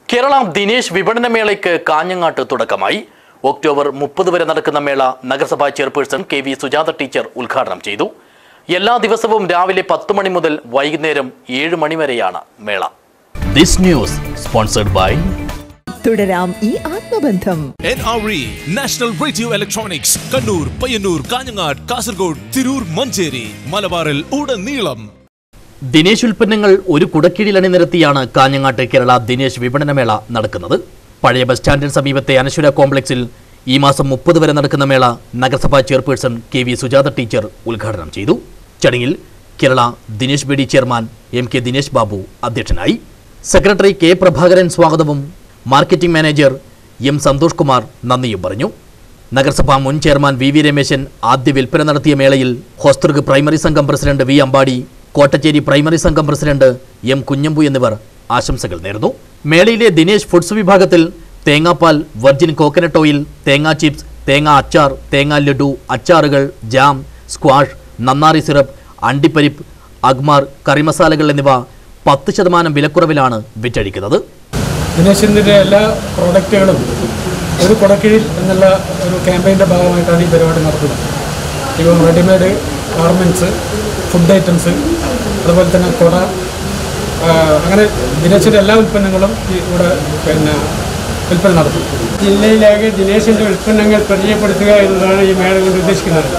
കേരള ദിനേശ് വിപണനമേളയ്ക്ക് കാഞ്ഞങ്ങാട്ട് തുടക്കമായി. ഒക്ടോബർ 30 വരെ നടക്കുന്ന മേള നഗരസഭാ ചെയർപേഴ്സൺ KV സുജാത ടീച്ചർ ഉദ്ഘാടനം ചെയ്തു. എല്ലാ ദിവസവും രാവിലെ 10 മണി മുതൽ വൈകുന്നേരം 7 മണി വരെയാണ് മേള. This news sponsored by തുടരാം ഈ ആത്മബന്ധം. NRE National Radio Electronics Kannur, Payyanur, Kanhangad, Kasaragod, Tirur, Manjeri, മലബാറിൽ ഉടനീളം. ദിനേശ് ഉൽപ്പന്നങ്ങൾ ഒരു കുടക്കീഴിൽ അണിനിരത്തിയാണ് കാഞ്ഞങ്ങാട്ട് കേരള ദിനേശ് വിപണനമേള നടക്കുന്നത്. പഴയ ബസ് സ്റ്റാൻഡിന് സമീപത്തെ അനശ്വര കോംപ്ലക്സിൽ ഈ മാസം 30 വരെ നടക്കുന്ന മേള നഗരസഭാ ചെയർപേഴ്സൺ KV സുജാത ടീച്ചർ ഉദ്ഘാടനം ചെയ്തു. ചടങ്ങിൽ Kerala Dinesh BD chairman MK Dinesh Babu അധ്യക്ഷനായി. സെക്രട്ടറി K പ്രഭാകരൻ സ്വാഗതവും marketing manager M Santhosh Kumar നന്ദിയും പറഞ്ഞു. നഗരസഭാ മുൻ ചെയർമാൻ VV രമേശൻ ആദ്യ വിൽപ്പന നടത്തിയ മേളയിൽ ഹോസ്തൃക് പ്രൈമറി സംഘം president V Ambadi, Kottacheri primary സംഘം പ്രസിഡന്റ് M കുഞ്ഞമ്പു എന്നിവർ ആശംസകൾ നേർന്നു. മേളയിലെ ദിനേശ് ഫുഡ്സ് വിഭാഗത്തിൽ തേങ്ങാപ്പാൽ, വെർജിൻ കോക്കനട്ട് ഓയിൽ, തേങ്ങാ ചിപ്സ്, തേങ്ങാ അച്ചാർ, തേങ്ങാ ലഡു, അച്ചാറുകൾ, ജാം, സ്ക്വാഷ്, നന്നാറി സിറപ്പ്, അണ്ടിപ്പരിപ്പ്, അഗ്മാർ, കറി മസാലകൾ എന്നിവ 10% വിലക്കുറവിലാണ് വിറ്റഴിക്കുന്നത്. ദിനേശിൻ്റെ എല്ലാ പ്രോഡക്റ്റുകളും ഒരു കുടക്കീഴിൽ എന്നുള്ള ഒരു ക്യാമ്പയിൻ്റെ ഭാഗമായിട്ടാണ് ഈ പരിപാടി നടത്തുന്നത്. ഇപ്പോൾ റെഡിമെയ്ഡ് ഗാർമെൻറ്റ്സ്, ഫുഡ് ഐറ്റംസ്, അതുപോലെ തന്നെ കുട, അങ്ങനെ ദിനേശിൻ്റെ എല്ലാ ഉൽപ്പന്നങ്ങളും ഇവിടെ വിൽപ്പന നടത്തും. ജില്ലയിലാകെ ദിനേശിൻ്റെ ഉൽപ്പന്നങ്ങൾ പരിചയപ്പെടുത്തുക എന്നതാണ് ഈ മേള കൊണ്ട് ഉദ്ദേശിക്കുന്നത്.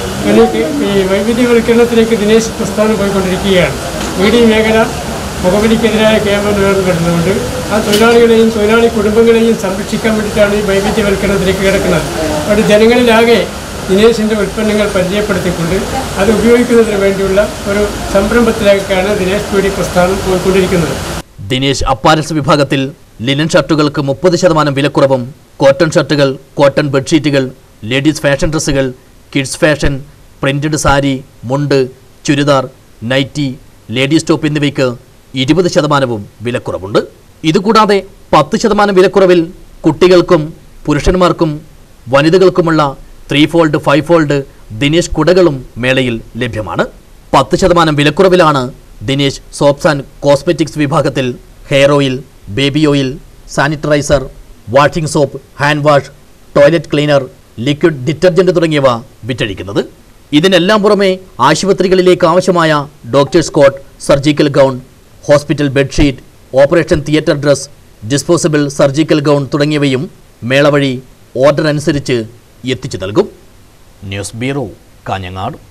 ഈ വൈവിധ്യവൽക്കരണത്തിലേക്ക് ദിനേശ് പ്രസ്ഥാനം പോയിക്കൊണ്ടിരിക്കുകയാണ്. മീഡിയ മേഖല പുകവലിക്കെതിരായ ക്യാമ്പയിൻ ഉയർന്നുകൊണ്ട് ആ തൊഴിലാളികളെയും തൊഴിലാളി കുടുംബങ്ങളെയും സംരക്ഷിക്കാൻ വേണ്ടിയിട്ടാണ് ഈ വൈവിധ്യവൽക്കരണത്തിലേക്ക് കിടക്കുന്നത്. അവിടെ ജനങ്ങളിലാകെ ദിനേശിൻ്റെ ഉൽപ്പന്നങ്ങൾ പരിചയപ്പെടുത്തിക്കൊണ്ട് അത് ഉപയോഗിക്കുന്നതിന് വേണ്ടിയുള്ള ഒരു സംരംഭത്തിലേക്കാണ് ദിനേശ് BD പ്രസ്ഥാനം പോയിക്കൊണ്ടിരിക്കുന്നത്. ദിനേശ് അപ്പാരൽസ് വിഭാഗത്തിൽ ലിനൻ ഷർട്ടുകൾക്ക് 30% വിലക്കുറവും, കോട്ടൺ ഷർട്ടുകൾ, കോട്ടൺ ബെഡ്ഷീറ്റുകൾ, ലേഡീസ് ഫാഷൻ ഡ്രസ്സുകൾ, kids fashion, printed sari, mundu, churidar, nightie, ladies top എന്നിവയ്ക്ക് 20% വിലക്കുറവുണ്ട്. ഇതുകൂടാതെ 10% വിലക്കുറവിൽ കുട്ടികൾക്കും പുരുഷന്മാർക്കും വനിതകൾക്കുമുള്ള 3-fold, 5-fold ദിനേശ് കുടകളും മേളയിൽ ലഭ്യമാണ്. 10% വിലക്കുറവിലാണ് ദിനേശ് സോപ്സ് ആൻഡ് കോസ്മെറ്റിക്സ് വിഭാഗത്തിൽ hair oil, baby oil, sanitiser, washing soap, hand wash, toilet cleaner, liquid detergent തുടങ്ങിയവ വിറ്റഴിക്കുന്നത്. ഇതിനെല്ലാം പുറമെ ആശുപത്രികളിലേക്ക് ആവശ്യമായ doctors coat, surgical gown, hospital bedsheet, operation theatre dress, disposable surgical gown തുടങ്ങിയവയും മേള വഴി ഓർഡർ അനുസരിച്ച് എത്തിച്ചു നൽകും. News bureau, Kanhangad.